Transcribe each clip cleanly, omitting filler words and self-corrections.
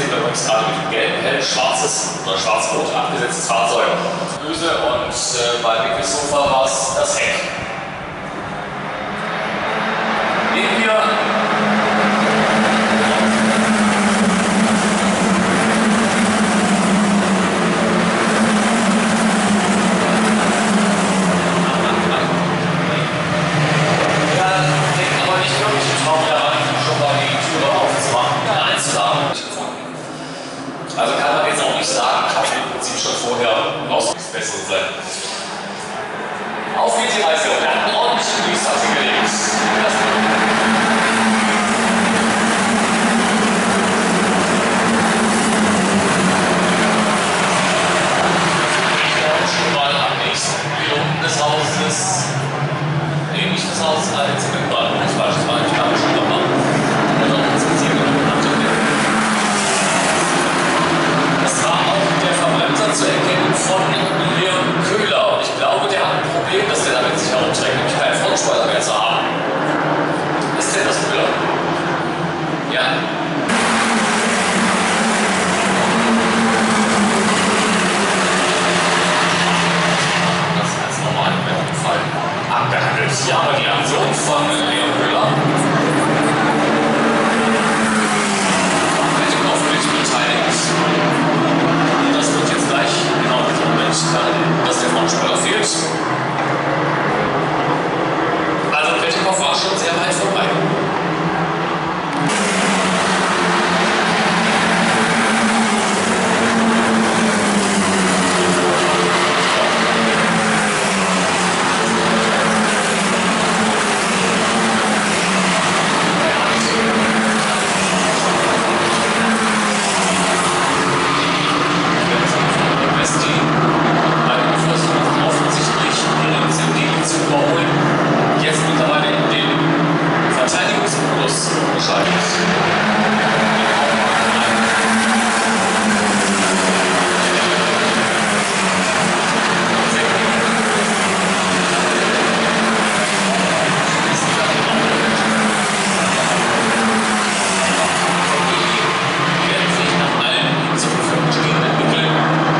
sehen wir übrigens gerade mit dem gelben Helm schwarzes oder schwarz-rot abgesetztes Fahrzeug. Böse und bei Wickelsofa war es das Heck. Nehmen wir also kann man jetzt auch nicht sagen, ich habe im Prinzip schon vorher raus nichts Besseres sein. Auf geht die Reise und die Starting links. Schon mal am nächsten Piloten des Hauses, ähnliches Haus als im Bahnhof beispielsweise, ich habe schon nochmal. Zu erkennen von Leon Köhler. Und ich glaube, der hat ein Problem, dass der damit sich herumträgt, nämlich keinen Frontspoiler mehr zu haben. Ist denn das Köhler? Ja. Das ist ganz normal im Fall abgehandelt. Hier haben wir die Aktion von Leon Köhler. Das wird jetzt gleich genau in diesem Moment dann, dass der Frontspoiler fehlt. Also Petikov war schon sehr weit vorbei. Jetzt mittlerweile in den Verteidigungsmodus geschaltet. Werden sich nach allen zur Verfügung stehenden Mitteln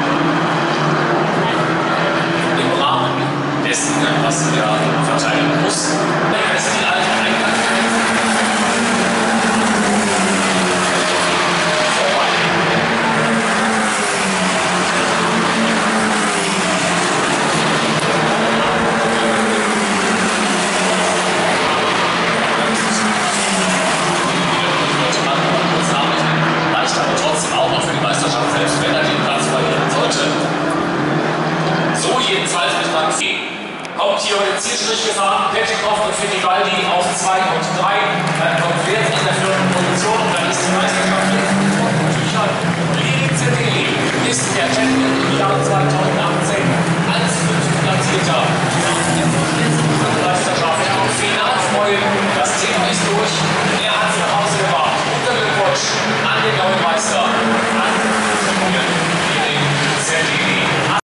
im Rahmen dessen, was er verteidigen muss. Das ist die alte reicht aber trotzdem auch noch für die Meisterschaft, selbst wenn er den Platz verlieren sollte. So jedenfalls mit Rang 4. Kommt hier über den Zielstrich gefahren, Petikov und Fittipaldi auf 2 und 3. Dann kommt Wert in der 4. Position und dann ist die Meisterschaft in Tüchern. Lili Zedeli ist der Champion im Jahr 2018.